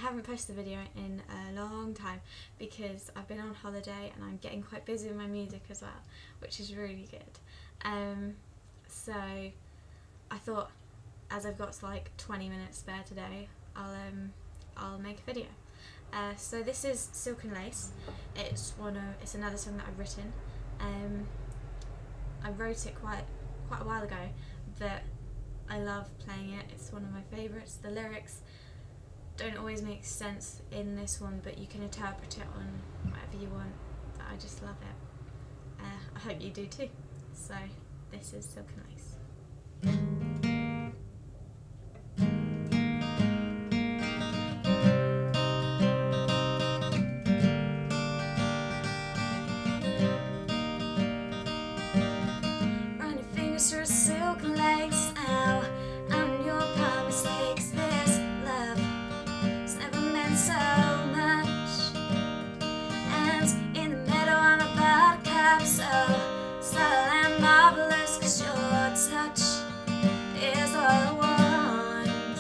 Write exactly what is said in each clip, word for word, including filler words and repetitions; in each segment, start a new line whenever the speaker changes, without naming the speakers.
haven't posted a video in a long time because I've been on holiday and I'm getting quite busy with my music as well, which is really good. Um, so I thought, as I've got like twenty minutes spare today, I'll um, I'll make a video. Uh, so this is Silken Lace. It's one of it's another song that I've written. Um, I wrote it quite quite a while ago, but I love playing it. It's one of my favourites. The lyrics don't always make sense in this one, but you can interpret it on whatever you want. But I just love it. Uh, I hope you do too. So this is Silken Lace. Run your fingers through silken lace now, and your promise takes this love. It's never meant so much, and in the middle I'm a buttercup, so subtle and marvelous, 'cause your touch is all I want.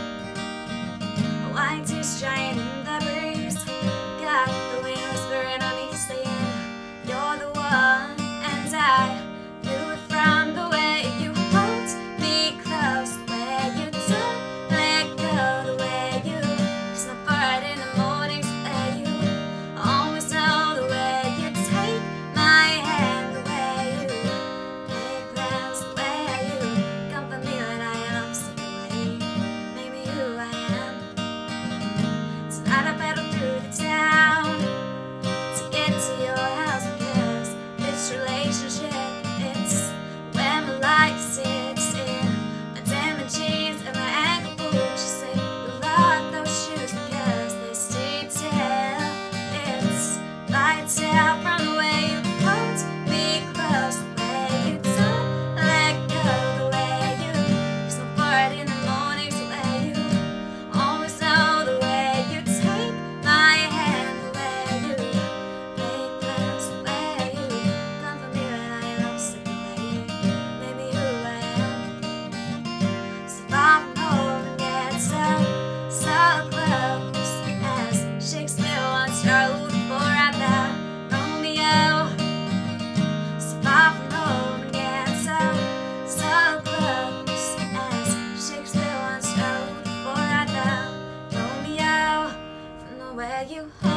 A white tears drying in the breeze, got the wind whispering on me saying you're the one, and I knew it from the way you hold me close, the way you don't let go, the way you kiss my forehead in the mornings, the way you always know, the way you take my hand, the way you make plans, the way you comfort me when I am upset, the way you make me who I am. Tonight I pedal through the town to get to your house, because this relationship, it's where my life sits in my diamond jeans and my ankle boots. You say you love those shoes because this detail, it's vital from the way you hold me close, the way you don't let go, the way you kiss my forehead in the mornings, the way you always know, the way you take my hand, the way you make plans, the way you comfort me when I am upset, the way you make me who I am. So far from home and yet so, so close, as Shakespeare once wrote for our Romeo. So far from home and yet so, so close, as Shakespeare once wrote for our Romeo. From the way you hold